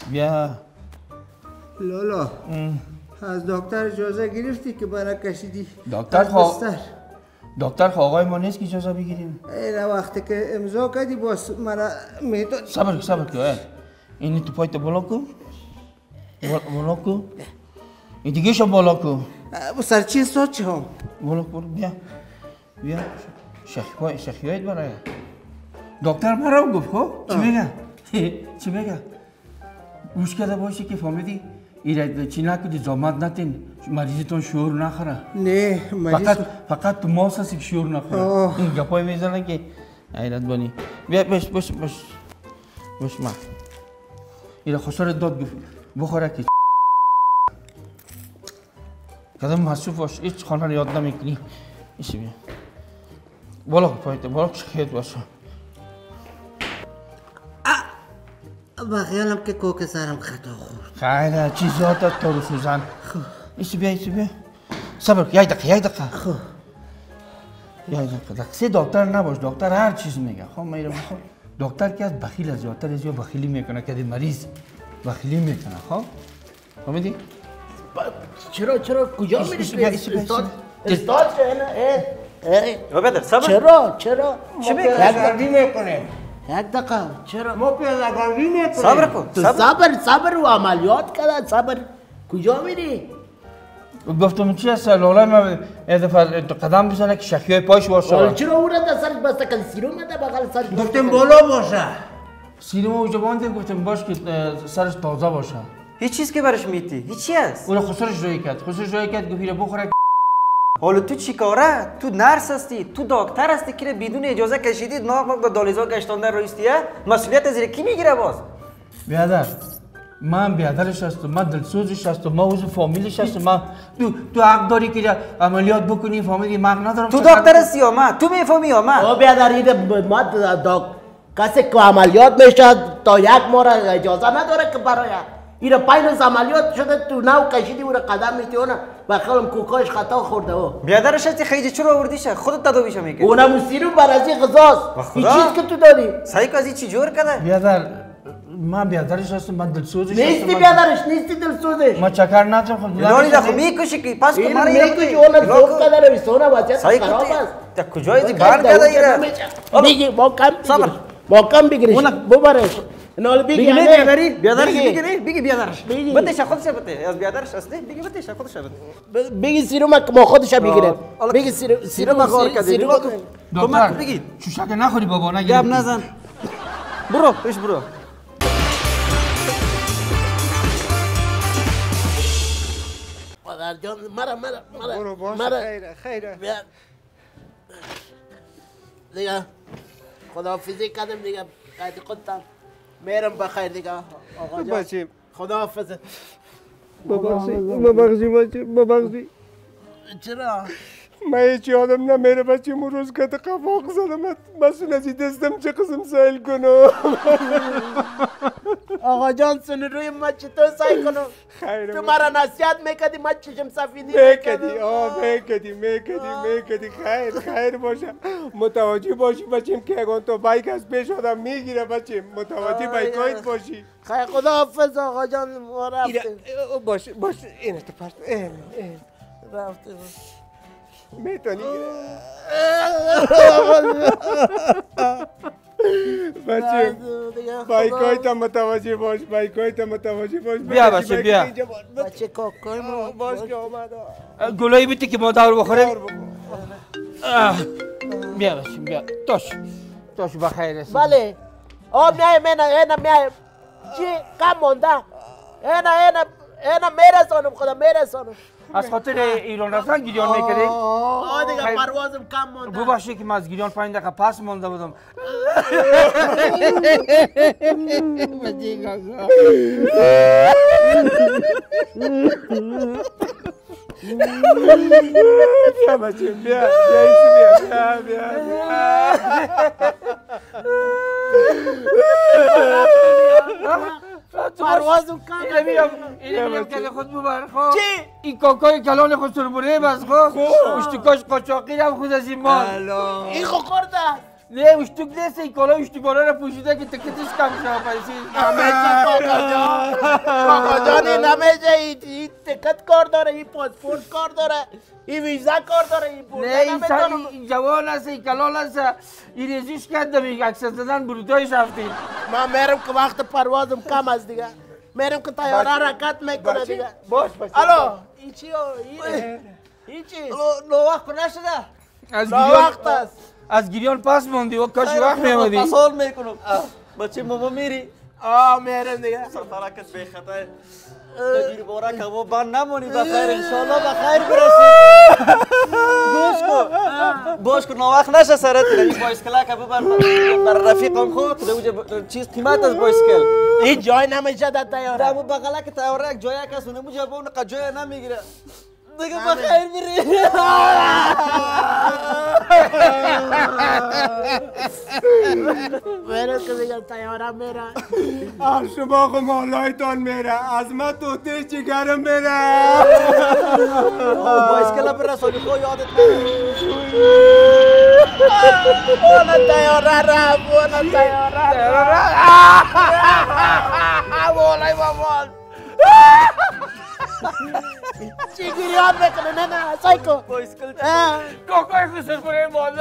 بیا لالا از دکتر اجازه گرفتی که برای کشیدی دکتر آقای ما نیست که اجازه بگیریم. این وقتی که امضا کردی باز مرا میداد. صبر که این تو پایت بالا کو این دیگه شو بالا کو سر چی ساعت چه هم بالا بیا شخیایت برای دکتر مرا گفت خب چی میگه گوش کرده باشی که فهمیدی ایره چی نکنی زحمت نتین مریضتون شعور نخوره نه فقط تو ماست هستی که شعور نخوره این گپای میزنه که حیرت بانی بیا باش ما ایره خسارت داد بخوره که قدم محصوف باش هیچ خانه رو یاد نمیکنی ایشی بیا بالا پایت بالا شخیت باشه با خیالم که کوک سرم خطا خورد خیلی چیزات تو رو سوزن ایشی بیا صبر یک دقیقه سه دکتر نباش دکتر هر چیز میگه خب میرم دکتر که از بخیل از زیادتر از بخیلی میکنه که مریض بخیلی میکنه خب فهمیدی چرا کجا میری استاد بدر صبر چرا چی میگه یک دقیقه چرا صبر کن صبر و عملیات کرد صبر کجا میری گفتم چی هست لالا ما قدم بزنه که شخیای پایش باشه چرا اون را سر بسته کن سیروم ده بغل سر گفتم بالا باشه سیروم اوجا بانده گفتم باش که سرش تازه باشه هیچ چیز که برش میتی هیچی هست اون خسرش جایی کرد گفت بخوره حالا تو چی کاره؟ تو نرس هستی؟ تو دکتر هستی که بدون اجازه کشیدی ناق به دالیزا گشتاندن رویستیه؟ مسئولیت زیر کی میگیره باز؟ بیادر من بیادرش هستم من دلسوزش هستم من عضو فامیلش هستم من تو حق داری که عملیات بکنی فامیلی من ندارم تو دکتر هستی یا من؟ تو میفهمی یا من؟ بیادر این ما کسی که عملیات میشه تا یک ماه اجازه نداره که برای ایره پایین عملیات شده تو نو کشیدی او را قدم میتونه و خیالم کوکاش خطا خورده او بیادرش هستی خیلی چرا آوردیشه خودت تداویشو میکنی اونم سیروم بر از این غذاست این چیز که تو داری صحیح که از این چی جور کرده بیادر من بیادرش هستم من دلسوزش هستم نیستی بیادرش نیستی دلسوزش من چکر ندارم خود لانی دخو میکشی که پس که من میکشی اونم زوب کرده رویستونه وضعیت خراب است تا کجای دی بار کرده ایره بگی با کم بگیرش ببرش نال بگی بیادرش بگی بیادرش بتش خودش بته از بیادرش اصلی بگی بتش خودش بته بگی سیروم ما خودش بگیره بگی سیروم غار کرده دکتر بگی شوشک نخوری بابا نگی گپ نزن برو پیش برو مادر جان مرا برو باش خیره دیگه خداحافظی کردم دیگه قید خودتم میرم بخیر دیگه آقا جان خداحافظ ببخشی چرا؟ من هیچ یادم نمیره بچه مو روز که قفاق زدم مسئول از دستم چه قسم سایل کنم آقا جان سن روی ما چطور سایل کنم خیره تو مرا نصیحت میکردی من چشم سفیدی میکردی خیر باشه متوجه باشی بچیم که اگه تو بایک از پیش آدم میگیره بچیم متوجه بایکایت باشی خیر خدا حافظ آقا جان ما رفتیم باشه اینه تو پرت رفتیم میتونی بچه بایکایت هم متوجه باش بیا بچه بیا بچه کاکای ما باش که آمد گلایی بیتی که ما دور بخوریم بیا بچه بیا توش بخیر رسید بله میایم میایم چی کم مونده اینا میرسانم خدا میرسانم از خاطر ایران رفتن گریان میکردی؟ دیگه پروازم کم مونده ببخشی که من از گریان 5 دقیقه پس مونده بودم بچه بیا پروازم کم اینم که خود ببر خب چی؟ این کاکای کلان خود سربونه بس خب اشتکاش قاچاقی هم خود از این مال این خود خورده نه اشتک نیست این کالا اشتکانه رو پوشیده که تکتش کم شما پیسی همه چه کاکا جان کاکا جانی نمیشه این تکت کار داره این پاسپورت کار داره این ویزا کار داره این نه این جوان است این کلال است این ریزیش کردم این اکسس دادن برودایش رفتیم من میرم که وقت پروازم کم است دیگه میرم که تیاره حرکت میکنه دیگه باش الو این چی این چی نو وقت نشده وقت است از گریان پس موندی و کاش وقت میامدی پسال میکنم بچه ماما میری میرم دیگه سفرکت بی خطر دیر بارا که ما بند نمونی بخیر انشالله بخیر برسی گوش کن وقت نشه سرت این بایسکل که ببر بر رفیقم خود ده چیز قیمت از بایسکل این جای نمیشه در تیاره در بغل که تیاره یک جای کس نموجه با اون جای نمیگیره دیگه بخیر بری میرم که دیگه تیاره میره شما خو مالایتان میره از ما توته جگرم میره بایسکل برسانی خو یادت میره اون تیاره رفت اون تیاره والای بابال چی گریان میکنه نه سایکو بایسکل کاکای خسر کنه مالا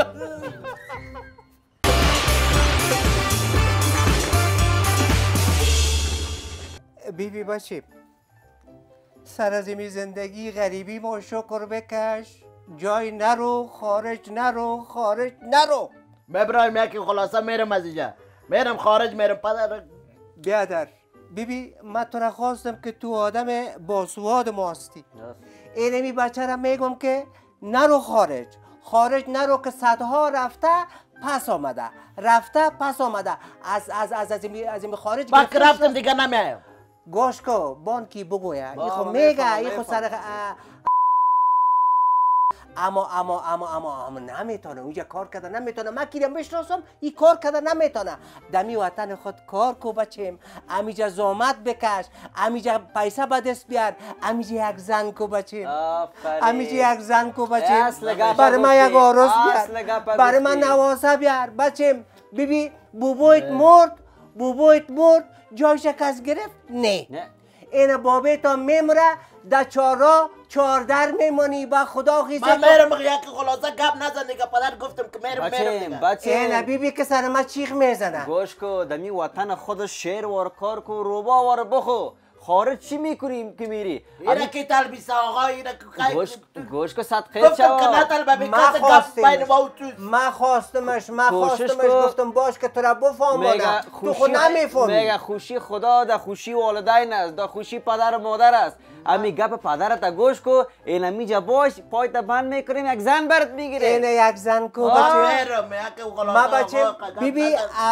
بیبی بچه سر از این زندگی غریبی با شکر بکش جای نرو خارج نرو ببرایم یکی خلاصه میرم از اینجا میرم خارج میرم پدر بیادر بیبی من تو را خواستم که تو آدم باسواد ما هستی اینمی بچه را میگم که نرو خارج نرو که صدها رفته پس آمده از این خارج بک رفتم دیگه نمیایم گوش کو بانکی بگویه ای خو میگه ای خو سر اما نمیتونه اونجا کار کرده نمیتونه من کیرم بشناسم این کار کرده نمیتونه دمی وطن خود کار کو بچیم امیجا زحمت بکش امیجا پیسه به دست بیار امیجا یک زن کو بچیم برای من یک آرز بیار برای من نوازه بیار بچیم بیبی بوبویت مرد جایش کس گرفت نه این بابی تا میمره در چاردر میمونی با خدا خیزه من میرم یکی خلاصه گپ نزن دیگه پدر گفتم که میرم دیگه این بیبی که سر ما چیخ میزنه گوش کو دمی وطن خود شعر وار کار کو روبا وار بخو خارج چی میکنیم که میری اینا کی تلبیسه آقا اینا گوش کو صدقه گفتم که نتلبه بیکاس گپ بین ما و تو من خواستمش گفتم باش که تو را بفهمونه تو خود نمیفهمی میگه خوشی خدا ده خوشی والدین است ده خوشی پدر و مادر است امی گپ پدرت گوش کو اینا میجا باش پای تا بند میکنیم یک زن برات میگیره اینا یک زن کو بچه ما بچه بیبی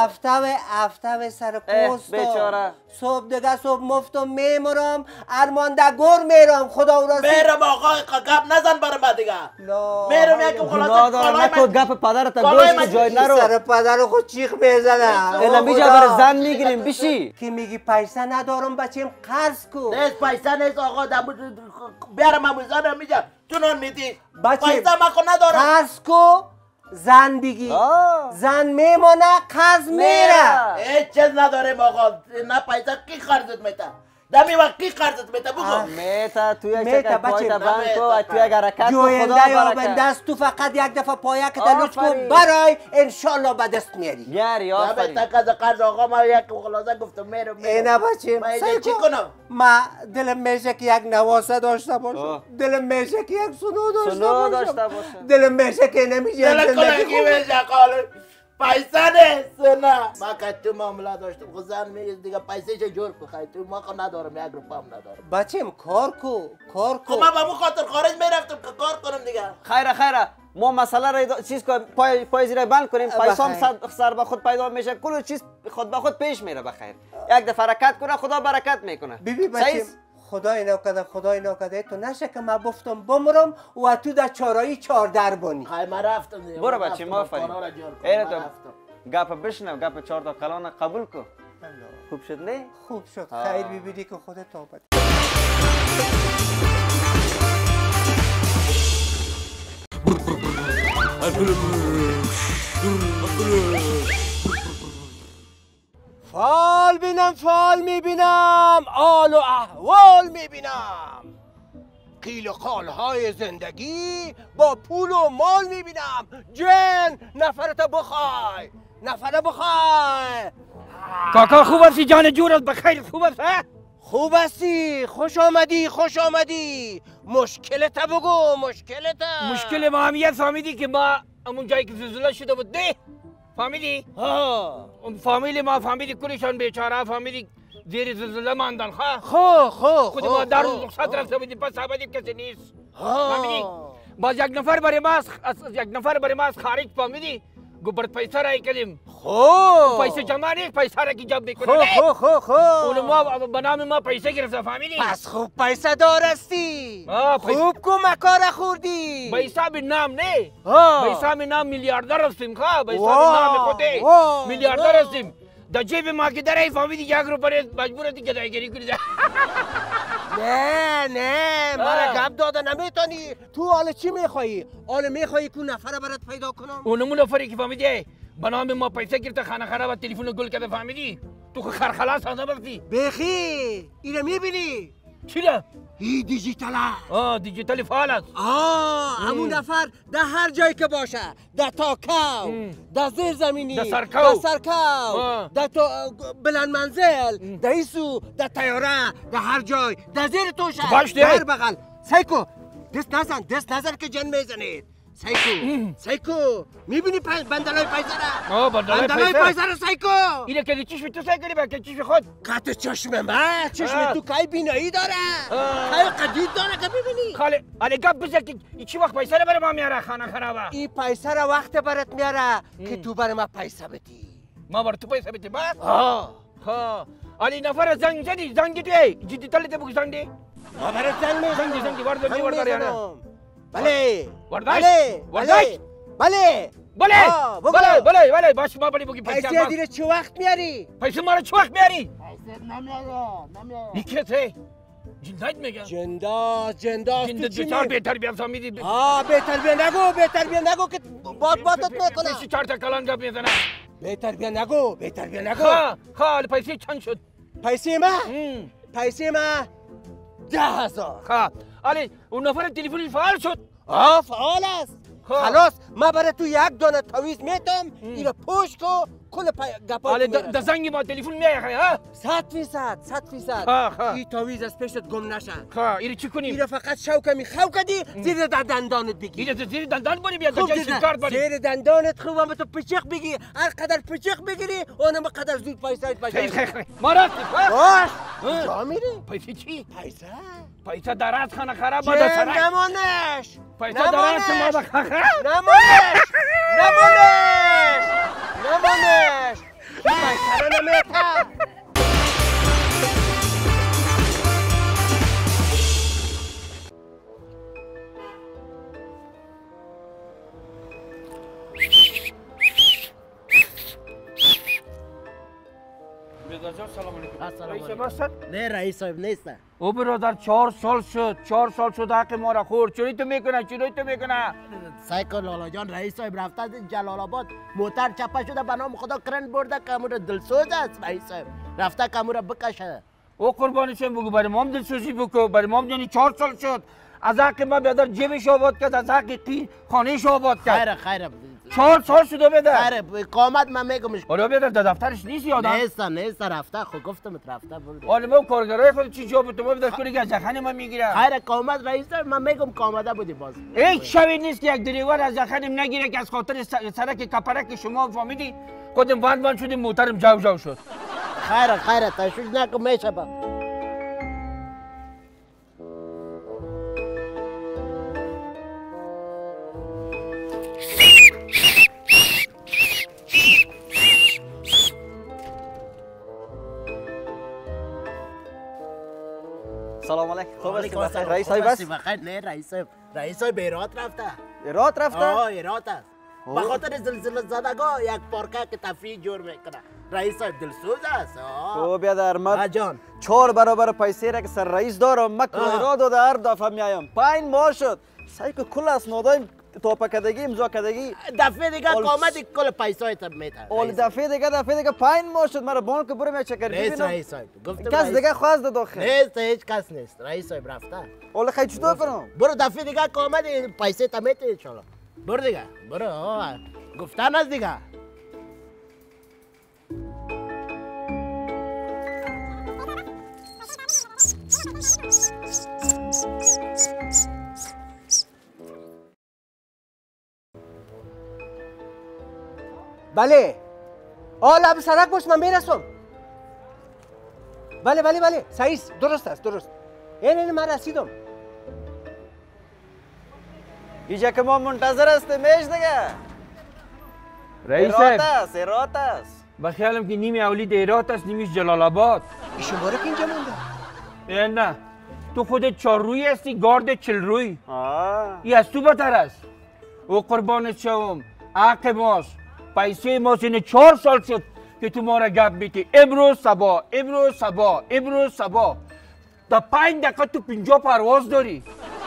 هفته سر پوست بیچاره صبح دیگه صبح مفتم میمرم ارمان ده گور میرم خدا او را میرم آقا گپ نزن برای ما دیگه میرم یکی خلاصه نکو گپ پدرت گوش که جای نرو سر پدر خود چیخ میزنه اینا میجا بر زن میگیریم بشی کی میگی پیسه ندارم بچیم قرض کو نیست پیسه نیست آقا بیارم اموزانم میگم تو نون میدی بچه پیسه ما ندارم قرض کو زن بگی زن میمونه قرض میره هیچ چیز نداریم آقا نه پیسه کی خرجت میته دمی وقت کی قرضت میته بگو میتا توی چکر پای تا بند کو توی اگر حرکت کو خدا جوینده یا برکت بندست تو فقط یک دفعه پایه که تلوچ کو برای انشالله به دست میاری گری آفرین تا کز قرض آقا ما یک خلاصه گفتم میرم اینا بچه من چی کنم ما دلم میشه که یک نواسه داشته باشم دلم میشه که یک سنو داشته باشم دلم میشه که نمیشه دل کلنگی میشه قاله پیسه نیست نه ما که تو معامله داشتم خود زن میگه دیگه پیسه چه جور بخوای تو ما که ندارم یک روپا هم ندارم بچیم کار کو خب من به اون خاطر خارج میرفتم که کار کنم دیگه خیره ما مسئله را چیز کنیم پای زیر بند کنیم پیسه هم سر به خود پیدا میشه کل چیز خود به خود پیش میره بخیر یک دفعه حرکت کنه خدا برکت میکنه بیبی بچیم خدای نکده تو نشه که من گفتم بمرم و تو در چارایی چاردر بانی خیلی من رفتم دیگه برو بچه ما فریم ایره تو گپ بشنو گپ چهار تا کلان قبول کو خوب شد نه؟ خوب شد خیر بیبیدی که خودت آباد فال میبینم، آل و احوال میبینم، قیل و قالهای زندگی با پول و مال میبینم. جن نفرت بخوای، نفر بخوای. کاکا خوب هستی جان جورت بخیر؟ خوب است؟ خوب هستی، خوش آمدی. مشکلت بگو، مشکلت. مشکل ما همیت فهمیدی که ما همون جایی که زلزله شده بود ده فهمیدی؟ اون فامیل ما فهمیدی کلشان بیچاره فهمیدی زیر زلزله ماندن. خود ما در روز رخصت رفته بودیم پس آمدیم کسی نیست فهمیدی؟ باز یک نفر برای ما از خارج فهمیدی گوبرت پیسه رای کردیم. پیسه جمع نیست، پیسه را که جمع میکنه اون ما به نام ما پیسه گرفته فهمیدی؟ پس خوب پیسه دار هستی، خوب کمکا را خوردی. به حساب نام نه، به حساب نام میلیاردر هستیم. خواه به حساب نام خوده میلیاردر هستیم. در جیب ما که در ای فهمیدی یک روپیه مجبورتی گدایگری کنی. نه مرا گپ داده نمیتونی. تو حالا چی میخوایی؟ حالا میخوایی که نفر برات پیدا کنم؟ اونمون نفری که فهمیدی به نام ما پیسه گرفته خانه خراب و تلفن گل کرده فهمیدی؟ تو که خرخلاص هسته بختی بخی اینو میبینی؟ چی را؟ ای دیجیتال دیجیتال فعال است. همون نفر در هر جایی که باشه، در تاکاو، در زیر زمینی، در سرکاو، در بلند منزل، در ایسو، در تیاره، در هر جای، در زیر توشه، در هر بغل. سایکو دست نزن که جن میزنید. سایکو میبینی بندلای پیسه را؟ بندلای پیسه را سایکو. اینه که چشم تو سایکو با که چشم خود. قطع چشم من، چشم تو کای بینایی داره، کای قدید داره که ببینی. حالی گپ بزن که چی وقت پیسه را برای ما میاره خانه خرابه؟ این پیسه را وقت برات میاره که تو برای ما پیسه بدی. ما برای تو پیسه بدی بس؟ حالی نفر زنگ دی دیجیتال بگو زنگ دی. ما برای زنگ ورداری یعنی. بله باش ما بلی بگی پیسه دیره چه وقت میاری؟ پیسه ما رو چه وقت میاری؟ پیسه نمیاره. یکیته جندات میگه جنداز بسیار بهتر بیام فهمیدی؟ بهتر بیا نگو که باتت میکنه. پیسه 4 تا کلان گپ میزنه. بهتر بیا نگو. حالا پیسه چند شد؟ پیسه ما 10,000. حالی اون نفر تلفنش فعال شد؟ فعال است. خلاص ما برای تو یک دانه تعویض میتم. اینو پوش کو کل گپا. حالی در زنگ ما تلفن میای ها؟ 100%. این تعویض از پیشت گم نشه. اینو چی کنیم؟ اینو فقط شوکمی کدی زیر دندانت بگی. اینو زیر دندان بری بیا تا جای کار بری. زیر دندانت خوبم تو پچق بگی. هر قدر پچق بگیری اونم قدر زود پیسه‌ات باشه. ما رفتیم. باش. کجا میری؟ پیسه چی؟ پیسه در از خانه خراب بود سر. نمونش. پیسه در از ما بخخه. نمونش. پیسه رو نمیتم. سلام علیکم. رئیس نه رئیس صاحب نیست. او برادر 4 سال شد حق ما را خورد. چوری تو میکنه؟ سایکو لالا جان رئیس صاحب رفته جلال آباد موتر چپه شده به نام خدا کرن برده که امور دلسوز است. رئیس صاحب رفته که امور بکشه. او قربانشم بگو برای مام دلسوزی بکو. برای مام جانی 4 سال شد از حق ما بیادر جیبش آباد کرد، از حق قی خانهش آباد کرد. خیره 4 سال شده بیادر. خیره قامت من میگمش. حالا بیادر در دفترش نیست یادم؟ نیست رفته. خب گفتم رفته برده. حالا ما کارگرای خود چی جواب تو بیادر کنی که از جخن ما میگیره. خیره قامت رئیس صاحب من میگم قامته بودی باز. هیچ شبی نیست که یک دریور از جخنم نگیره که از خاطر سرک کپرک شما فهمیدی خودم وند شدیم موترم جو شد. خیره تشویش نکن میشه با. سلام علیکم. خوب هستی؟ بخیر. رئیس صاحب است؟ بخیر. نه رئیس صاحب ایراد رفته. ایراد رفته؟ ایراد است. به خاطر زلزله زدگاه یک پارکه که تفریح جور میکنه. رئیس صاحب دلسوز است. او بیادر من جان 4 برابر پیسه را که سر رئیس دارم من ایراد و هر دفعه میایم 5 ماه شد سایکو کل اسنادایم توپه کدگی امضا کدگی دفعه دیگه آمدی کل پیسایت میده. اول دفعه دیگه 5 ماه شد مرا بانک برم چکر رئیس صاحب کس دیگه خواست داخل نیست، هیچ کس نیست. رئیس صاحب رفته. اول خیلی چطور کنم برو دفعه دیگه آمدی پیسه تا میده ان شاء الله. برو دیگه برو. گفتن از دیگه. بله لب سرک باش من میرسم. بله صحیح درست است درست. این من رسیدم. اینجا که ما منتظر هستیم میش دیگه. رئیس ایرات است بخیالم که نیمی اولید ایرات است نیمیش جلال آباد. ایشون باره که اینجا مونده. نه تو خودت 4 روی هستی گارد 40 روی. این از تو بتر است. او قربانت شوم حق ماست. پیسه ما سینه 4 سال شد که تو ما را گپ میتی. امروز صبا در 5 دقیقه تو 50 پرواز داری.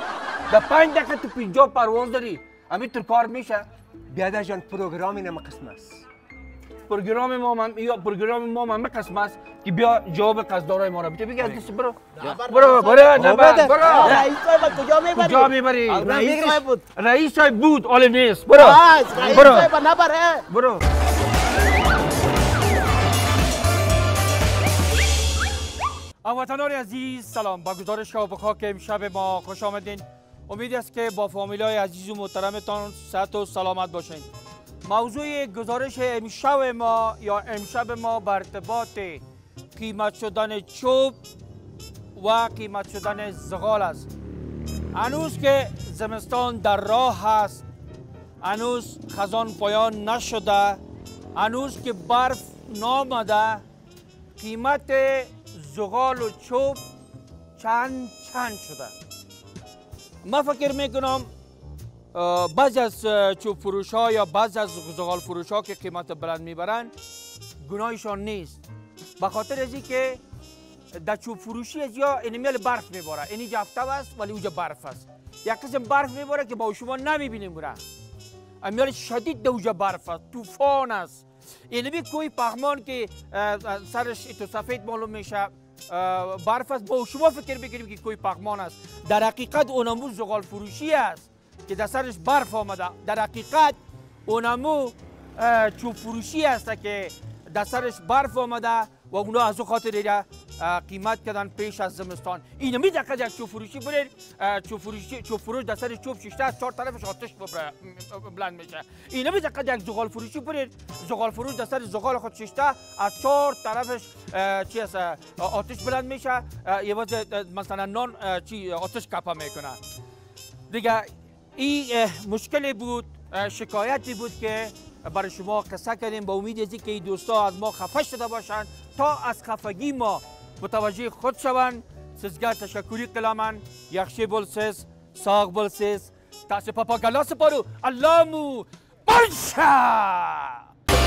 همین تو کار میشه. بیادر جان پروگرام اینم قسم است. پروگرام ما من قسم است که بیا جواب قصدارای ما را بده. بگه دست برو. برو رئیس صاحب کجا میبری؟ رئیس صاحب بود عالم نیست. برو. رئیس صاحب نبره. برو. هموطنان عزیز سلام. با گزارش ها و خاک امشب ما خوش آمدین. امید است که با فامیلای عزیز و محترمتان صحت و سلامت باشین. موضوع گزارش امشب ما بر ارتباط قیمت شدن چوب و قیمت شدن زغال است. هنوز که زمستان در راه است، هنوز خزان پایان نشده، هنوز که برف نامده، قیمت زغال و چوب چند شده. من فکر میکنم بعضی از چوب فروش ها یا بعضی از زغال فروش ها که قیمت بلند میبرن گناهشان نیست، به خاطر از که در چوب فروشی از یا اینمیل برف میباره. اینی جفته است ولی اونجا برف است. یک قسم برف میباره که با شما نمیبینیم برا. امیال شدید در اونجا برف است، طوفان است. اینمی کوی پغمان که سرش تو سفید معلوم میشه برف است، با شما فکر بگیریم که کوی پغمان است. در حقیقت اونمو زغال فروشی است که در سرش برف آمده. در حقیقت اونمو چوب فروشی است که در سرش برف آمده و اونا از او خاطر ایره قیمت کردن پیش از زمستان. اینمی دقیقه یک چوب فروشی برید، چوب فروش در سر چوب شیشته از 4 طرفش آتش بلند میشه. اینمی دقیقه یک زغال فروشی برید، زغال فروش در سر زغال خود شیشته از 4 طرفش آتش بلند میشه. یه وقت مثلا نان آتش کپا میکنه. دیگه این مشکلی بود، شکایتی بود که برای شما قصه کردیم. با امید از اینکه این دوستا از ما خفه شده باشند تا از خفگی ما متوجه خود شوند. سیزگر تشکری قلمن یخشی بلسیز ساق بلسیز تاسی پاپا گلاس پارو اللامو برشا.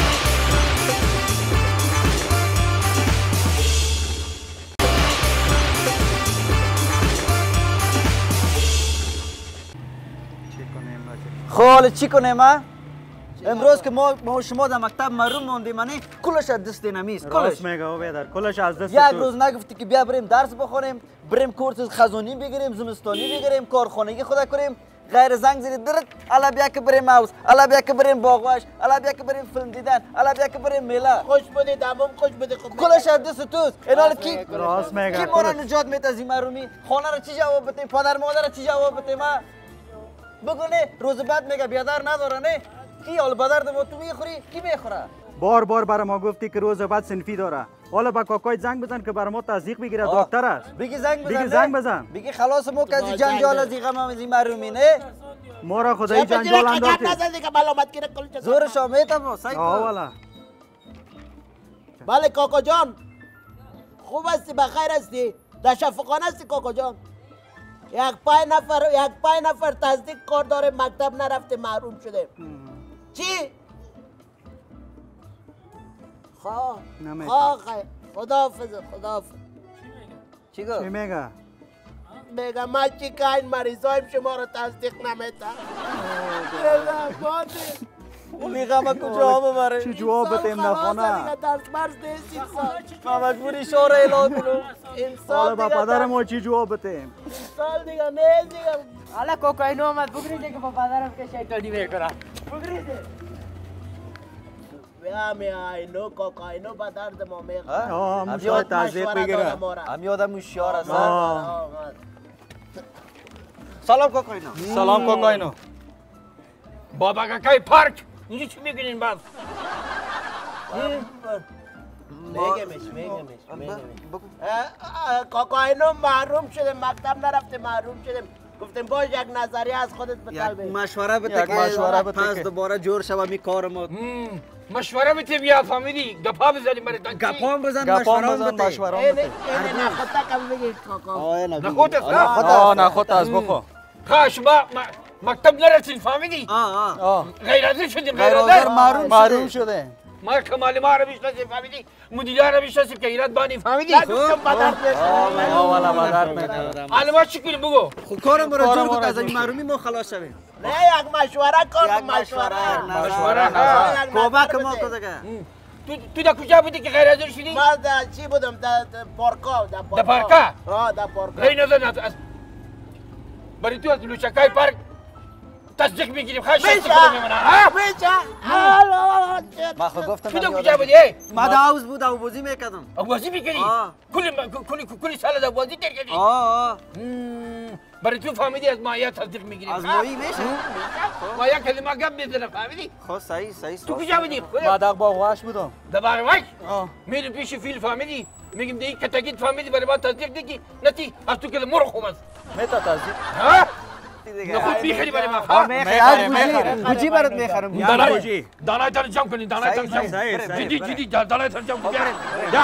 خال چی کنیم امروز که ما شما در مکتب محروم موندیم، منی کلش از دست نمیست. راست میگه او بیادر، کلش از دست یک روز نگفتی که بیا بریم درس بخونیم، بریم کورس خزانی بگیریم، زمستانی بگیریم، کارخانگی خدا کنیم. غیر زنگ زدی درت الا بیا که بریم هاوس، الا بیا که بریم باغوش، الا بیا که بریم فیلم دیدن، الا بیا که بریم میله. خوش بده دامم خوش بده. خب کلش از دست توست. اینا کی راست میگه کی ما رو نجات میده از این محرومی؟ خانه رو چی جواب بدیم؟ پدر مادر رو چی جواب بدیم؟ بگو نه روز بعد میگه بیادر نداره نه. کی حال بدر دو تو میخوری کی میخوره؟ بار برای ما گفتی که روز بعد صنفی داره. حالا با کاکای زنگ بزن که برای ما تصدیق بگیره، دکتر است. بگی زنگ بزن. بگی زنگ بزن. بگی خلاص ما که از جنجال از این غم از این محرومی نه. ما را خدای جنجال انداختی. زورش آمد ما سعی کن. والا. بله کاکا جان. خوب هستی، بخیر هستی؟ در شفاخانه هستی کاکا جان؟ یک پای نفر تصدیق کار داره مکتب نرفته محروم شده. چی؟ خداحافظ. چی گفت؟ چی میگه؟ میگم من چی که این مریضایم شما رو تصدیق نمیتن اولی غم کجا ببره؟ چی جواب بتیم نخونه؟ دیگه درس مرز نیست این سال ما مجبوری شوره اعلان کنم. این حالا سال با دیگه پدر ما چی جواب بتیم؟ این سال دیگه نه دیگه حالا کوکائین اومد بگریزه که با پدرم که شیطانی میکنم بگریزه بیا اینو کوکائینو به درد ما میخوره موشای تزدیق بگیره همی آدم هوشیار هستن. سلام کوکائینو. سلام کوکائینو. بابا کاکای پارک اینجا چی میگین باز؟ میگمش کوکائینو محروم شده مکتب نرفته محروم شده گفتم باش یک نظریه از خودت بتال یک مشوره بده که پس دوباره جور شوم می کار ما. مشوره بده بیا فهمیدی گپا بزنیم برای تانچی گپام بزن مشوره بده. این نخوتا کم بگی کوکائینو نخوت است نخوت از بخو خواهش مکتب نرفتین فهمیدی؟ غیرازی شدیم غیرازر محروم شده. ما کمال ما رو بیشناسیم فهمیدی؟ مدیره رو بیشناسیم که ایراد بانی فهمیدی؟ والا بدر میکنم. حالا ما چی کنیم بگو؟ خب کارم رو جور کن از این محرومی ما خلاص شویم. نه یک مشوره کن مشوره کمک ما کن دیگه. تو در کجا بودی که غیرازی شدی؟ من در چی بودم در پارکا در پارکا؟ در پارکا غیر نظر برای تو از لوچکای پارک تصدیق میگیریم خواهش شد کنم میمونه ما خود گفتم تو در کجا بودی؟ ما در حوز بود او بازی میکردم. او بازی میکنی؟ کلی سال در بازی در کردی؟ برای تو فهمیدی از مایا تصدیق میگیریم از مایی میشه؟ مایا کلمه گپ میزنه فهمیدی؟ خب صحیح تو کجا بودی؟ ما در باغواش بودم. در باغواش؟ میری پیش فیل فهمیدی؟ میگیم دیگه کتاگیت فهمیدی برای ما تصدیق دیگی نتی از تو کل مرغ خوب است میتا تصدیق. ها؟ نخود میخری برای ما ها؟ میخرم گوجی برات میخرم. دانای تان جمع کنی دانای تان جمع جدی دانای تان جمع کنی یا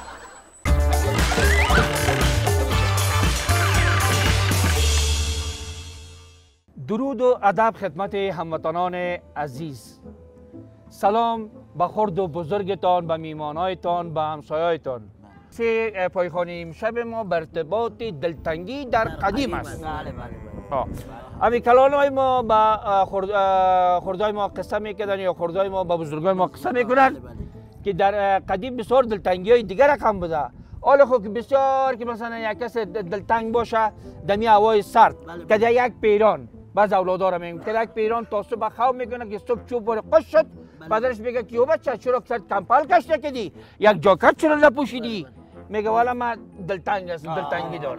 درود و ادب خدمت هموطنان عزیز. سلام به خرد و بزرگتان، به میمانایتان، به همسایه‌تان. سه پایخانه امشب ما بر ارتباط دلتنگی در قدیم است. امی کلانای ما با خردای ما قصه میکردن یا خردای ما با بزرگای ما قصه میکنن که در قدیم بسیار دلتنگی های دیگر رقم بوده. حالا خب که بسیار که مثلا یک کس دلتنگ باشه دمی هوای سرد که در یک پیران بعض اولادا را میگم که یک پیران تا صبح خواب میکنه که صبح چوب باره قش شد پدرش میگه که او بچه چرا سر کمپل کش نکردی یک جاکت چرا نپوشیدی میگه والا من دلتنگ هستم دلتنگی دارم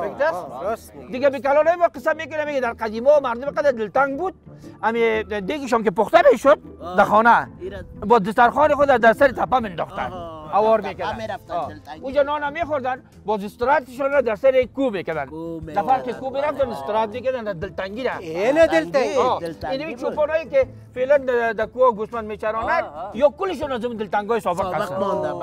دیگه بیکلانه ما قصه میکنه میگه در قدیما مردم قدر دلتنگ بود امی دیگشون که پخته میشد در خانه با دسترخوان خود در سر تپه مینداختن اوار میکردن اونجا نان میخوردن باز استراحتشون را در سر کوب میکردن دفعه که کوب میرفتن استراحت میکردن در دلتنگی را اینه دلتنگی اینمی چوپانایی که فعلا در کوه گوسفند میچرانند یا کلشون از اون دلتنگای سابق هستن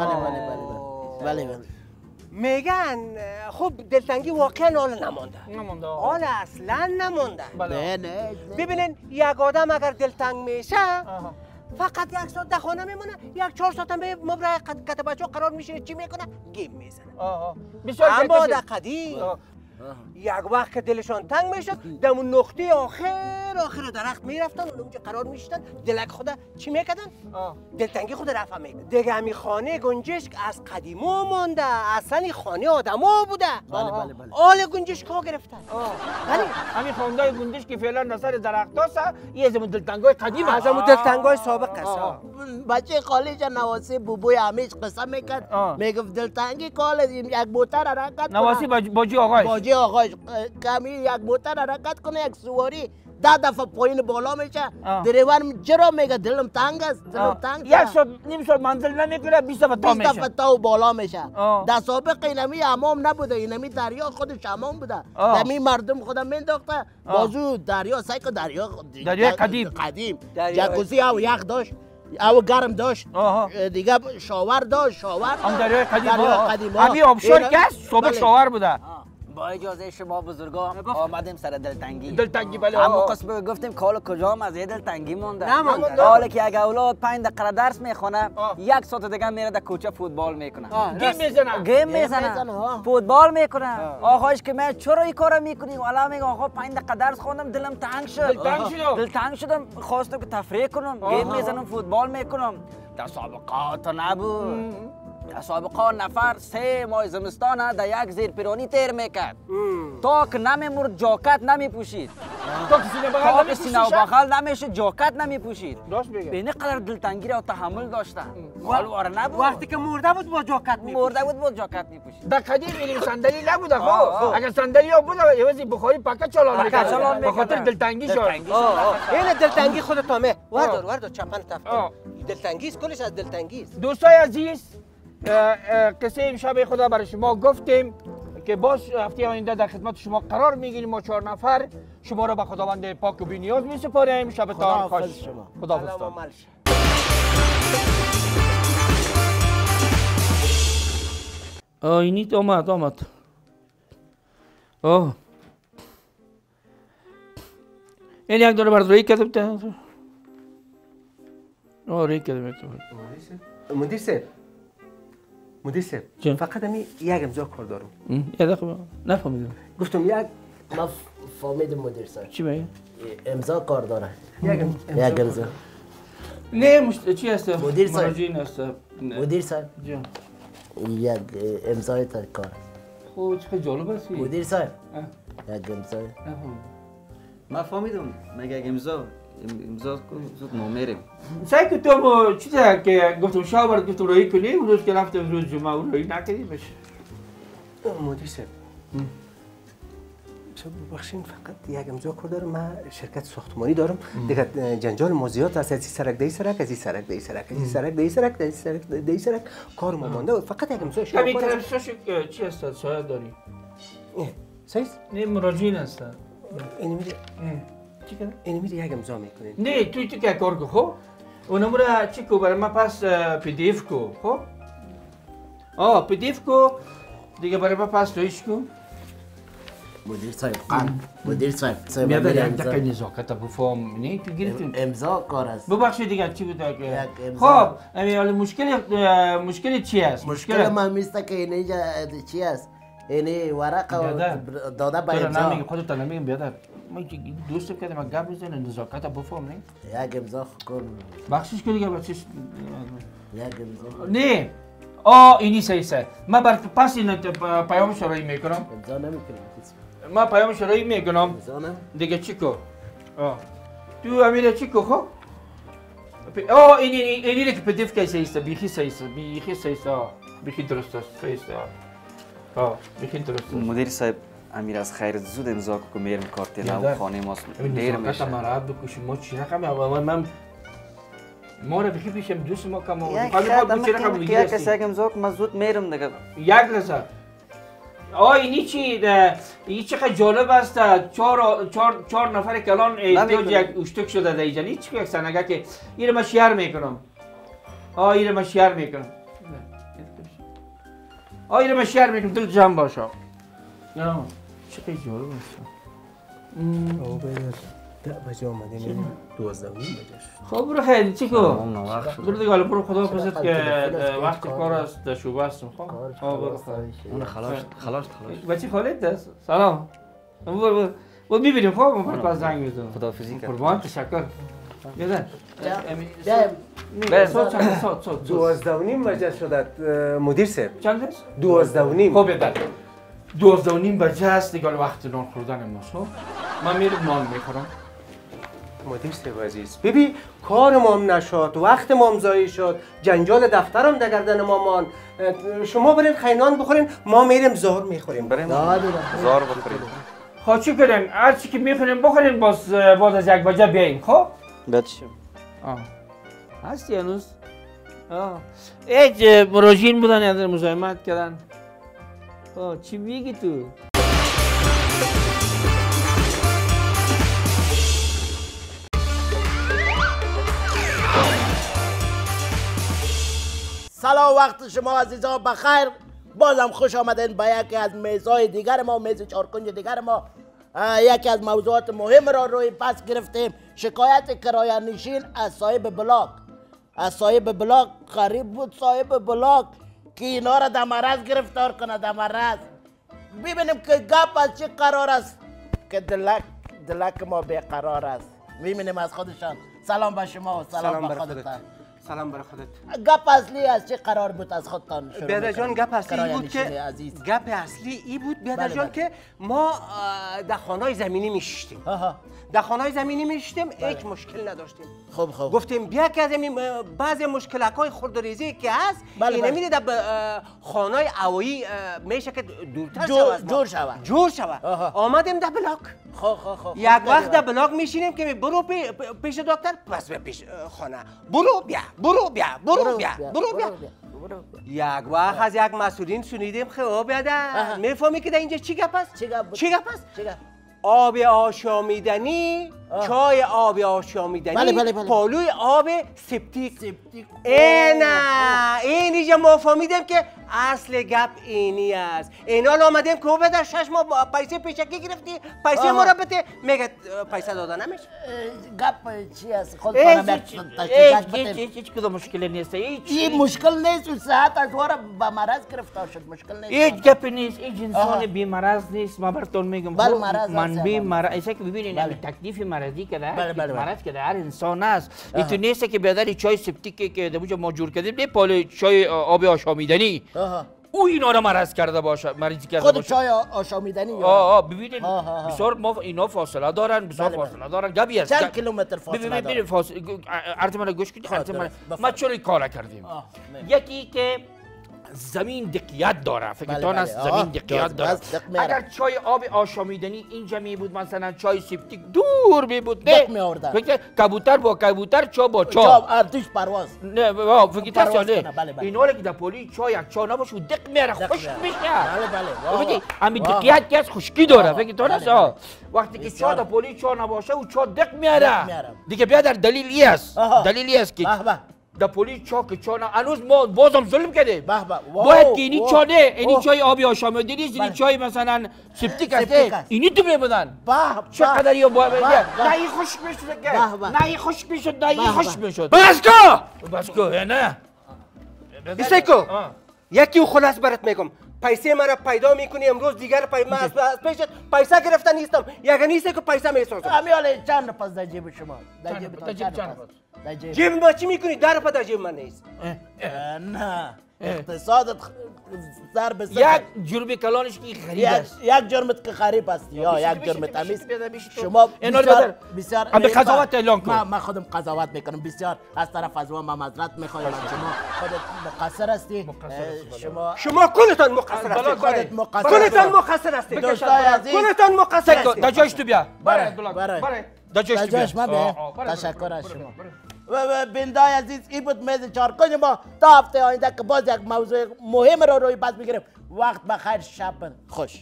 بله میگن خب دلتنگی واقعا حال نمانده حال اصلا نمانده ببینین یک آدم اگر دلتنگ میشه فقط یک ساعت در خانه میمونه یک 4 ساعت هم به مبرای کت بچه قرار میشه چی میکنه گیم میزنه اما در قدیم یک وقت که دلشان تنگ میشد در اون نقطه آخر درخت میرفتن و اونجا قرار میشدن دلک خدا چی میکردن؟ دلتنگی خود رفع میکردن دیگه همی خانه گنجشک از قدیما مانده اصلا این خانه آدما بوده آل گنجشک ها گرفتن بله همین خانه گنجشک که فعلا در سر درخت هست این از اون دلتنگای قدیم از اون دلتنگای سابق است بچه خالیش نواسی بوبوی همیش قصه میکرد میگفت دلتنگی کال یک موتر حرکت نواسی باجی آقایش آقای کمی یک موتر حرکت کنه یک سواری 10 دفعه پایین بالا میشه دریور چرا میگه دلم تنگ است دلم تنگ یک ساعت نیم ساعت منزل نمیکنه 20 دفعه تا میشه 20 دفعه تا بالا میشه در سابق اینمی حمام نبوده اینمی دریا خودش حمام بوده اینمی مردم خودم مینداخته بازو دریا سایک دریا قدیم جکوزی او یخ داشت او گرم داشت دیگه شاور داشت شاور هم دریای قدیم همین آبشار که است صبح شاور بوده با اجازه شما بزرگان آمدیم سر دلتنگی. دلتنگی بله. اما قسم گفتیم کال کجا هم از یه دلتنگی مونده. نمونده. حالا که یک اولاد 5 دقیقه درس میخونه، 1 ساعت دیگه میره در کوچه فوتبال میکنه. گیم میزنه. فوتبال میکنه. آقاش که من چرا این کارو میکنی؟ والا میگه آقا 5 دقیقه درس خوندم دلم تنگ شد. دلتنگ شدم خواستم که تفریح کنم. گیم میزنم فوتبال میکنم. در سابقات نبود. در سابقه نفر 3 ماه زمستان در یک زیر پیرانی تیر میکرد تا که نمیمرد جاکت نمیپوشید تا که سینه و بغل نمیشه جاکت نمیپوشید به این قدر دلتنگی را تحمل داشتن حال نبود وقتی که مرده بود با جاکت میپوشید در قدیم این صندلی نبود خب اگر صندلی ها بود یوازی بخاری پکه چالان میکرد به خاطر دلتنگی شد این دلتنگی خودت همه وردار چپن تفت دلتنگی است کلش از دلتنگی است دوستای عزیز قصه امشب خدا برای شما گفتیم که باز هفته آینده در خدمت شما قرار میگیریم ما 4 نفر شما را به خداوند پاک و بی‌نیاز میسپاریم شبتان خوش خداحافظ اینیت آمد این یک داره برد روی کده بده روی کده بده مدیر صاحب فقط همین یک امضا کار دارم یه دقیقه نفهمیدم گفتم یک ما فهمیدم مدیر صاحب چی میگه امضا کار داره یک امضا نه چی هست مدیر صاحب. مراجعین هست مدیر صاحب جان یک امضای تا کار خب چه جالب است مدیر صاحب یک امضای ما فهمیدم مگه یک امضا زود ما میریم سعی که تو چیزی که گفتم شب برات گفتم روی کنی اون روز که رفتم روز جمعه اون روی نکردی بشه مدیر صاحب ببخشید فقط یک امضا کار دارم من شرکت ساختمانی دارم دیگه جنجال موضوعات از این سرک دی سرک از این سرک دی سرک از این سرک دی سرک از این سرک دی سرک کار ما مونده فقط یک امضا شما همین طرفش چی هست شاید داری سایز نه مراجعین هست این میره چی کنه این میره یک امضا میکنید نه تو که کار کو خب اونم را چی کو برای ما پس پی دی اف کو خب پی دی اف کو دیگه برای ما پس رویش کو مدیر صاحب مدیر صاحب میاد یک دقیقه نزاکت بفهم نه تو گرفتیم امضا کار است ببخشید دیگه چی بود که خب همین مشکل چی است مشکل من میسته که اینجا چی است اینه ورق داده به امضا نمیگم خودت نمیگم بیادر من که دوستم کردم من گپ بزنم نزاکت بفهم نه یک امضا کن بخشش که دیگه بچش یک امضا نه اینی صحیح من بر پس این پیام شرایی میکنم امضا نمیکنم ما پیام شرایی میکنم امضا نه دیگه چی کو تو امیر چی کو خب اینی که پدیف که صحیح است بیخی صحیح است بیخی درست است صحیح است بیخی درست است مدیر صاحب امیر از خیر زود امضا کو میرم کارت نو خانه ماست دیر میشه مراد بکشیم ما چی رقم من ما رو بخی پیشم دوست ما کم یک خدمت که کسی یک امضا کو من زود میرم دیگه یک لحظه اینی چی این چقدر جالب است 4 نفر کلان احتیاج یک اشتک شده در اینجا هیچ یک سنگه که این رو من شیار میکنم این رو من شیار میکنم این رو من شیار میکنم دل جمع باشه چقدر جالب است ده بجه آمدیم 12 بجه خب برو خیلی چی کو برو دیگه حالا برو خدا بزد که وقت کار است در شعبه هستم خب برو اون خلاص بچه خالد است سلام برو میبینیم خب من پس زنگ میزنم خداحافظی کرد قربان تشکر بیادر 12 و نیم بجه شده مدیر صاحب چند است؟ 12 و نیم خب بیادر 12 و نیم بجه است دیگه وقت نان خوردن ماست من میرم نان میخورم مدیر صاحب عزیز ببین کار ما هم نشد وقت ما هم ضایع شد جنجال دفترم در گردن ما مان شما برین خینان بخورین ما میریم زهر میخوریم بریم زهر بخوریم خب چی کنیم هر چی که میخوریم بخوریم باز از 1 بجه بیاییم خب بچه هستی هنوز هیچ مراجعین بودن یا مزاحمت کردن چی میگی تو سلام وقت شما عزیزان بخیر بازم خوش آمدین به یکی از میزهای دیگر ما، میز چارکنج دیگر ما. یکی از موضوعات مهم را روی پس گرفتیم، شکایت کرایه نشین از صاحب بلاک. از صاحب بلاک غریب بود صاحب بلاک که اینا را در مرض گرفتار کنه، در مرض. ببینیم که گپ از چه قرار است که دلک ما بیقرار است. ببینیم از خودشان. سلام به شما و سلام به خودتان. سلام برای خودت. گپ اصلی از چه قرار بود از خودتان شروع بیادر جان گپ اصلی ای بود که عزیز. گپ اصلی ای بود بیادر بله جان بله. که ما در خانه‌های زمینی میشتیم. در خانه‌های زمینی میشتیم هیچ مشکل نداشتیم. خوب گفتیم بیا که از بعضی مشکلات‌های خردریزی که هست بله این بله. میره در خانه‌های هوایی میشه که دورتر شود جور شود. آمدیم در بلاک. خب یک وقت در بلاک میشینیم که برو پیش دکتر پس به پیش خانه برو بیا یک وقت از یک مسئولین شنیدیم خب بیادر میفهمی که در اینجا چی گپ است؟ چی گپ است؟ آب آشامیدنی چای آب آشامیدنی بله. پالوی آب سپتیک این اینجا ما فهمیدیم که اصل گپ اینی است. اینا آمدیم که بیادر 6 ماه پیسه پیشکی گرفتی پیسه ما را بده میگه پیسه داده نمیشه. گپ چی است؟ خودتان هیچ کدوم مشکلی نیست. این مشکل نیست. صحت از وارا به مرض گرفتار شد. مشکل نیست. هیچ گپ نیست. هیچ انسان بی مرض نیست. ما براتون میگم بله مرض من بی مرض ایسا که ببینید این تکلیف مرضی که در مرض که در هر انسان است. این نیست که بیادر چای سپتیکی که در ما جور کردیم نه پال چای آب آشامیدنی او اینا رو مرض کرده باشه مریضی کرده خود باشه. چای آشامیدنی ببینید بسیار ما اینا فاصله دارن بسیار فاصله دارن گبی است. چند کیلومتر فاصله دارن؟ ببینید عرض من گوش کنید. ما چوری کار کردیم. یکی که زمین دقیقت داره فکرتان است زمین دقیقت داره. اگر چای آب آشامیدنی اینجا می بود مثلا چای سپتیک دور می بود نه فکر کبوتر با کبوتر چا با چا ارتش پرواز نه فکر نه اینا که در پولی چای یک چا نباشه دق میاره خوش میشه. بله همین دقیقت که از خشکی داره فکرتان است. وقتی که چا در پولی چا نباشه او چا دق میاره دیگه بیا در دلیلی است. دلیلی است که در پولی چا که چا نه هنوز ما بازم ظلم کردیم. باید که اینی چا نه اینی چای آبی آشامیدنی نیست اینی چای مثلا سپتیک است اینی تو میبودن چقدر یا باید نه این خشک میشد نه این خشک میشد نه این خشک میشد بس کو نه ایسایکو یکی او خلاص برات میگم پیسه مرا پیدا میکنی امروز دیگر من از پیشت پیسه گرفتن نیستم یعنی نیست که پیسه میسازم همین حالا چند پس در جیب شما در جیب چند جیب ما چی میکنی در پا در جیب من نیست نه اقتصادت سر به یک جرم کلانش که خرید است یک جرمت که خریب است یا یک جرم تمیز شما بسیار به قضاوت اعلان کن من خودم قضاوت میکنم بسیار از طرف از ما معذرت میخوایم شما خودت مقصر هستی شما کلتان مقصر هستی کلتان مقصر هستی دوستای عزیز کلتان مقصر هستی در جایش تو بیا بره در جایش من بیا تشکر از شما بندای عزیز این بود میز چارکنج ما تا هفته آینده که باز یک موضوع مهم رو روی پس بگیریم. وقت بخیر شب خوش.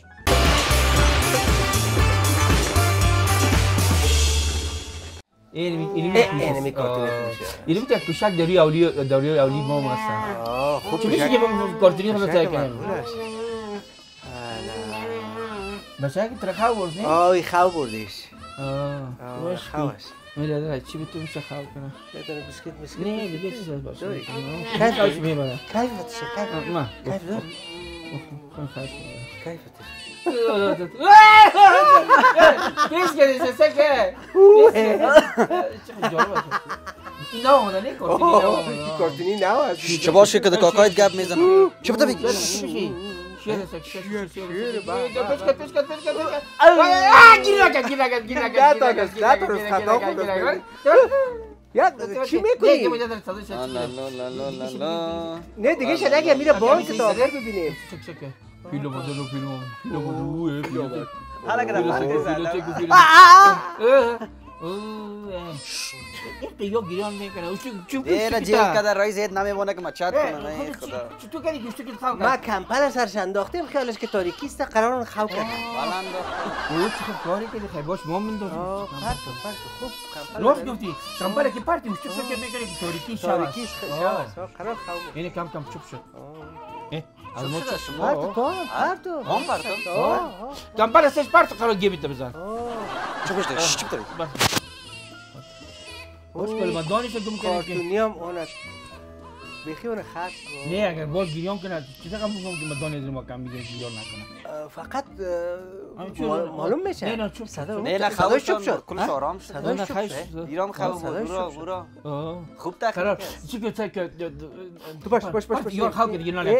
اینمی کارتونی اینمی که پیشک داری اولی ما هستن خوب چی میشه که کارتونی خود تایی کنیم بچه که تر خواه بردی؟ آه خواه بردیش خواه میره داره چی بتون میشه خواه کنم؟ میتونه بسکیت نه دیگه چیز از باشه کیف خوش میبره کیفتشه کیف دار؟ کیفتشه پیش کردیشه سکه اینا آمده نه کارتونی نه چه باشه که کاکایت گپ میزنم چه بوده بگی؟ شیر چی میکنی؟ نه دیگه شده اگه میره بانک تاغر ببینیم پیلو حالا که یا گیران میکنه دیره جیل کده رای زید نمیبونه که مچت کنه نه خدا تو کردی گوشتی که خواه ما کمپل سرش انداختیم خیالش که تاریکی است قرار خواه کنه او چه کاری کردی خیلی باش ما مندازیم پرتو خوب کمپل راست گفتی کمپل که پرتی گوشتی فکر میکنی که تاریکی شب است قرار خواه اینه کم چوب شد از ما چه هر دو هم پرتم کمپر استش پرت قرار گیبیت بزن چه بشته چی بتری باش کل من دانش گم کنه کارتونی هم اونت بخی اون خط نه اگر باز گیریان کنه چیزا کم بگم که من دانش ما کم میگه گیریان نکنه فقط معلوم میشه نه چوب صدا نه نه صداش خواب چوب شد شد کلش آرام شد نه خیش ایران خواب برا خوب قرار تخریب چی که که تو باش یار خواب دیگه نه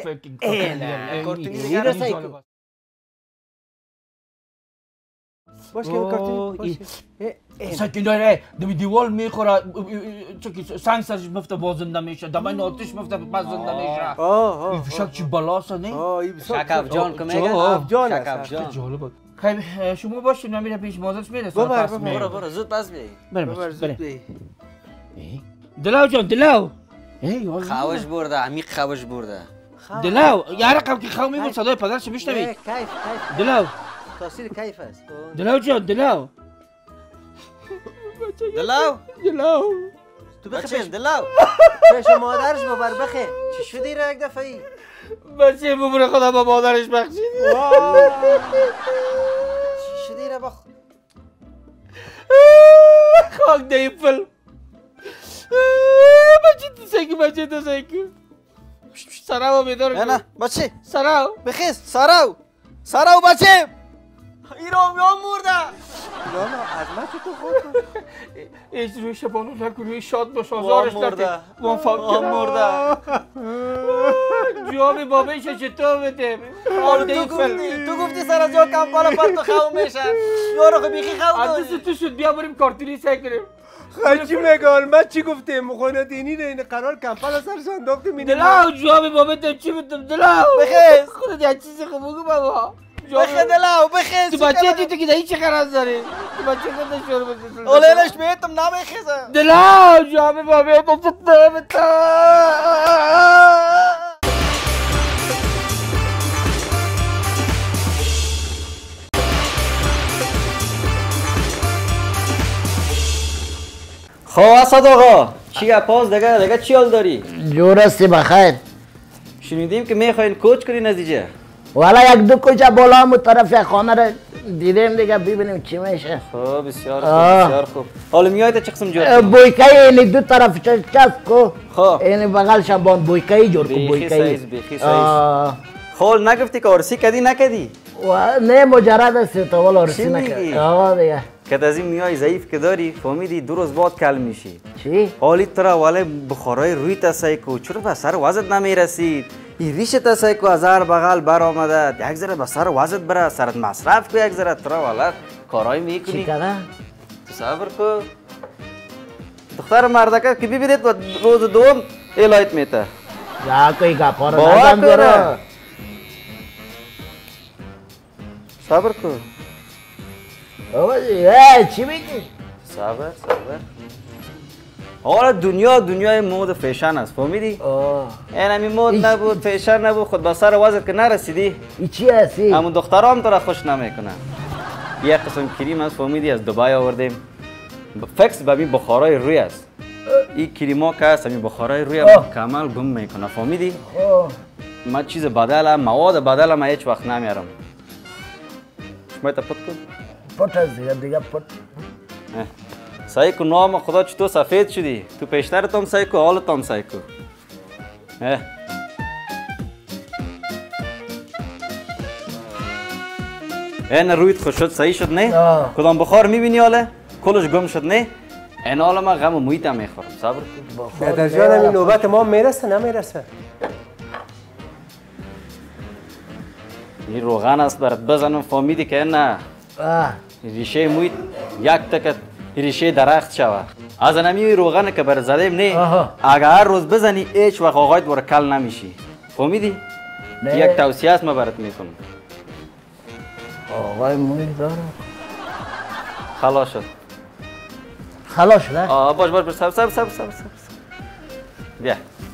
باش که کارتونی ساکن داره دمی دیوال میخوره چکی سنگ سرش مفته بازنده میشه دمی آتش مفته بازنده میشه این فشک چی بلاسه نه شک افجان که میگن افجان شک افجان جالب خیلی شما باشید من میرم پیش مادرش میرسم برو زود پس بیایی بریم دلاو جان دلاو خوش برده عمیق خوش برده دلاو یه رقم که خواه میبود صدای پدرش میشنوید کیف دلاو تاثیر کیف است دلاو جان دلاو دلاو تو بچه دلاو پیش مادرش ببر بخیر چی شدی را یک دفعه ای بچه ببره خدا با مادرش بخشید چی شدی را بخ خاک دی فیلم بچه تو سیکو سراو بیدار نه نه بچه سراو بخیز سراو بچه ایران مرده نه از من تو خود ایش روی شبانو نکنی شاد باش آزارش نکنی وام مرده جواب بابیش چطور بده تو گفتی سر از جا کمپالا پرتو خواه میشن یارو خب بیخی خواه عدس تو شد بیا بریم کارتونی سعی کنیم خیلی میگال من چی گفتم مخونه دینی نه این قرار کمپالا سرش انداختم این دلاو جواب بابیتم چی بدم دلاو بخیز خودت یه چیزی خوب بگو بابا بخیز دلاو بخیز تو بچه دیدی که هیچ خرز داری تو بچه خودت شروع بزن اولیلش بیتم نمیخیزه دلاو جواب بابیتم چطور خب اسد آقا چی گپاز دیگه چی حال داری؟ جور هستی بخیر شنیدیم که میخواین کوچ کنی نتیجه والا یک دو کوچه بالا هم طرف یک خانه رو دیدیم دیگه ببینیم چی میشه خب بسیار خوب حالا میایید چه قسم جور بویکایی اینی دو طرف چسب کو خب اینی بغل شبان بویکایی جور کو بویکایی بیخی سایز خب نگفتی که عرسی کردی نکردی؟ نه مجرد هستی تو والا عرسی چی نکرد میگی؟ دیگه که از این میای ضعیف که داری فهمیدی 2 روز بعد کل میشی چی؟ حالی ترا ولی بخارای روی تسایکو چرا به سر وزد نمیرسید این ریش تسایکو از هر بغل بر آمده یک ذره به سر وزد بره سرت مصرف کو یک ذره ترا ولی کارای میکنی چی کده؟ تو صبر کو دختر مردکه که ببینید و روز دوم ایلایت میته یا کوئی گپا رو باور نزن برو کنه. صبر کو چی میگی؟ صبر حالا دنیای مود فیشن است فهمیدی؟ این همین مود نبود فیشن نبود خود به سر وزن که نرسیدی ای چی هستی؟ همون دخترها هم تو را خوش نمیکنن یک قسم کریم است فهمیدی از دبی آوردیم فکس به این بخارای روی است این کریما که هست همین بخارای روی کامل گم میکنه فهمیدی؟ من چیز بدل مواد بدل من هیچ وقت نمیارم شما تا پت کن پت هست دیگه پت سعی کن نام خدا چطور سفید شدی تو پیشترت هم سعی کن حالت هم سعی کن این رویت خوش شد صحیح شد نه کدام بخار میبینی حالا کلش گم شد نه این حالا من غم و محیط هم میخورم صبر کن در جان همین نوبت ما میرسه نمیرسه این روغن است برات بزنم فهمیدی که نه ریشه محیط یک تکت ریشه درخت شوه از نمی روغن که بر زدیم نه اگر هر روز بزنی هیچ وقت آقایت بر کل نمیشی فهمیدی یک توصیه است من برات میکنم آقای محیط داره خلاص شد خلاص شد باش سب بیا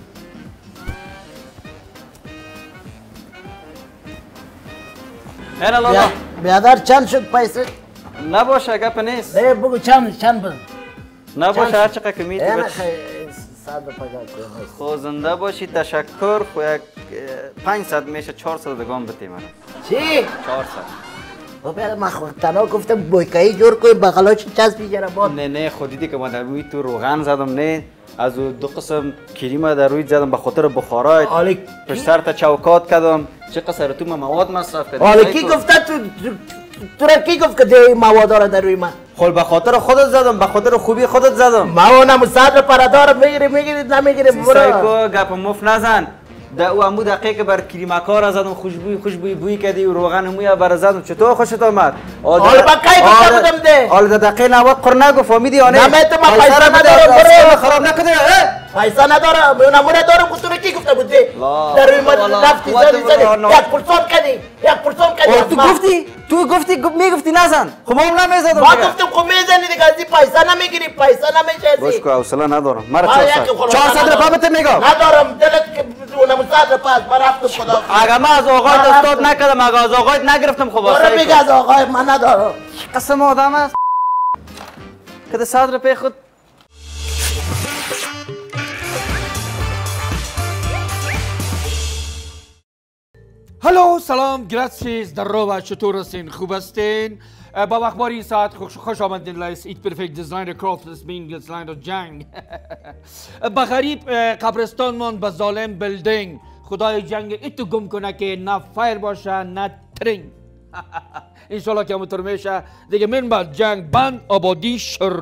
این لالا بیادر چند شد پیسه؟ نباشه گپ نیست نه بگو چند بزن نباشه هر چقدر که میدی صد پگاه خو زنده باشی تشکر خو یک 500 میشه 400 دگان بتی من چی؟ 400 بابا من تنها گفتم بویکایی جور کوی بغلاش چسبی جره باد نه خودیدی که من در روی تو روغن زدم نه از دو قسم کریم در روی زدم به خاطر بخارای پشتر تا چوکات کردم چه قصر تو مواد مصرف کردی حالا کی گفته تو را کی گفت که ده مواد را در روی من خل به خاطر خودت زدم به خاطر خوبی خودت زدم ما اونم صدر پردار میگیری نمیگیری برو گپ مف نزن دا او امو دقیقه بر کریمکار زدم خوشبوی بوی کردی و روغن موی بر زدم چطور خوشت آمد حالا با کی گفته بودم ده حالا دقیقه نواد قر نگو فهمیدی یا نه نمیتم من پیسه ندارم برو خراب نکنه پیسه ندارم اونم ندارم که تو را کی گفته بود ده در روی من رفتی زدی یک پرسون کردی تو گفتی نزن خب ما هم نمیزدم ما گفتم خب میزنی دیگه از این پیسه نمیگیری پیسه نمیشه ازی باش که حوصله ندارم مرا 400 رفا بته میگم ندارم دلت که اونم صد پاس من رفتم خدا اگه من از آقای استاد نکردم اگه از آقای نگرفتم خب برو میگه از آقای من ندارم قسم آدم است که 100 روپیه خود هلو سلام گراتسیز در رو چطور هستین خوب هستین با اخبار این ساعت خوش آمدین لایس ایت پرفکت دیزاین کرافت اسمین دیزاین جنگ با غریب قبرستان من با ظالم بلدینگ خدای جنگ ایتو گم کنه که نه فایر باشه نه ترینگ انشالله که همونطور میشه دیگه من با جنگ بند آبادی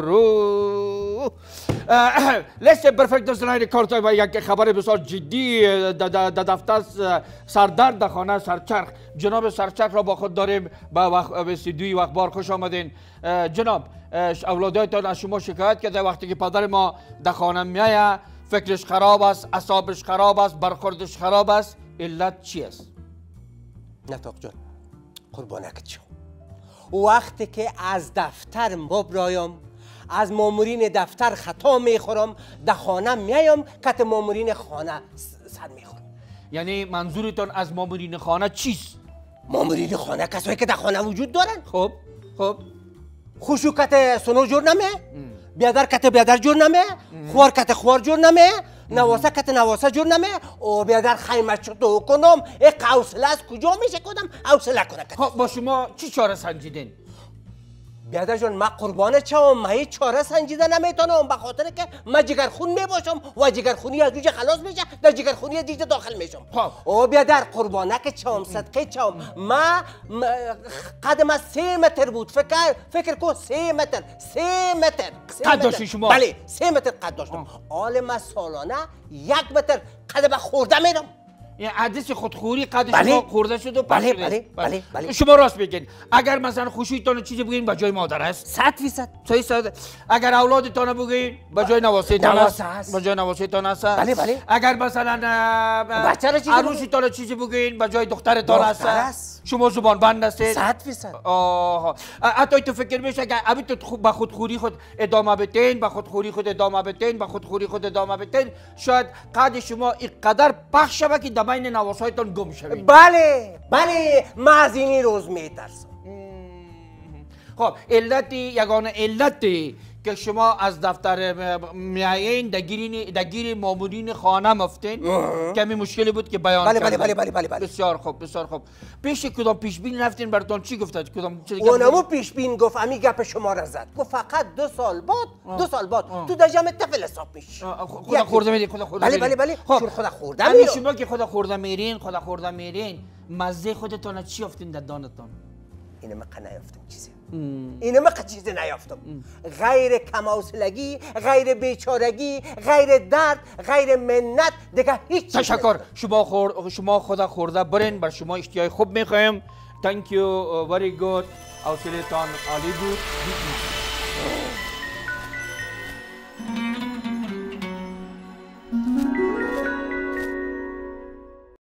شروع لیست پرفکت دیزاین کارت و یک خبر بسیار جدی در دفتر سردرد در خانه سرچرخ جناب سرچرخ را با خود داریم به استودیوی اخبار خوش آمدین جناب اولادایتان از شما شکایت کرده وقتی که پدر ما در خانه میایه فکرش خراب است اعصابش خراب است برخوردش خراب است علت چی است نتاق جان قربانکت شو وقتی که از دفتر برایم از مامورین دفتر خطا میخورم در خانه میایم کت مامورین خانه سر میخورم یعنی منظورتان از مامورین خانه چیست؟ مامورین خانه کسایی که در خانه وجود دارن خب خوشو کت سنو جور نمه بیادر کت بیادر جور نمه خوار کت خوار جور نمه نواسه کت نواسه جور نمه او بیادر خیمه چطور کنم ای قوصله از کجا میشه کنم حوصله کنه کت خب با شما چی چاره سنجیدین؟ بیادر جان من قربان چم من هیچ چاره سنجیده نمیتونم به خاطر که من جگرخون میباشم و جگرخونی از دوجه خلاص میشه در جگرخونی دیگه داخل میشم او بیادر قربانک چم صدقه چم من قدم 3 متر بود فکر کو 3 متر قد داشتی شما؟ بله 3 متر قد داشتم حال من سالانه 1 متر قدم خورده میرم یعنی حدیث خودخوری قد شما خورده شد و بله شما راست بگین اگر مثلا خوشیتان چیزی بگین به جای مادر است 100% اگر اولادتان بگین به جای نواسیتان است به جای نواسیتان است بله اگر مثلا عروسیتان چیزی بگین به جای دخترتان است شما زبان بند هستید 100% حتی تو فکر میشه اگر ابی تو به خودخوری خود ادامه بدین به خودخوری خود ادامه بدین شاید قد شما اینقدر پخش شود که در بین نواسایتان گم شوید بله من از اینی روز میترسم خب یگانه علتی که شما از دفتر میایین دگیر مامورین خانه مفتین کمی مشکلی بود که بیان بله بسیار خوب پیش کدام پیش بین رفتین براتون چی گفت اونمو پیش بین گفت امی گپ شما را زد گفت فقط 2 سال بعد تو در جمع طفل حساب میشی خدا خورده میرین بله خب خدا خورده میرین شما که خدا خورده میرین مزه خودتون چی افتین در دانتون اینو من نیافتم چیزی نیافتم غیر کماسلگی غیر بیچارگی غیر درد غیر منت دیگه هیچ تشکر شما خدا خورده برین بر شما اشتیای خوب میخوایم thank you very good حوصله‌تان عالی بود